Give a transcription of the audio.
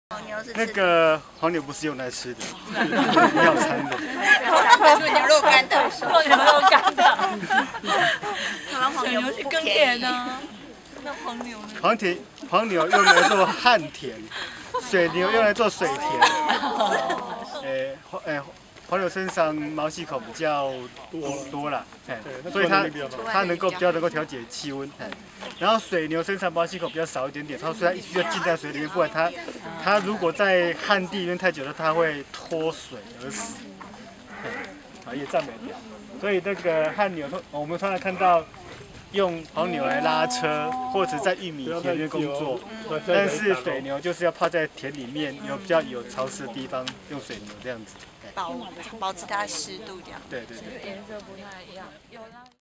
黄牛是那个黄牛不是用来吃的，要餐的。 做牛肉干的， 做牛肉干的。 台湾黄牛牛去耕不便宜。 田呢，那黄牛呢？ 黄牛用来做旱田，水牛用来做水田。黄牛身上毛细孔比较多啦，所以它能够比较能够调节气温。然后水牛身上毛细孔比较少一点点，所以它需要浸在水里面，不然它如果在旱地里面太久了，它会脱水而死。也赞美掉。所以那个旱牛，我们常常看到用黄牛来拉车，或者在玉米田里面工作。但是水牛就是要泡在田里面，比较有潮湿的地方，用水牛这样子。保持它的湿度这样。对。 颜色不太一样，有啦。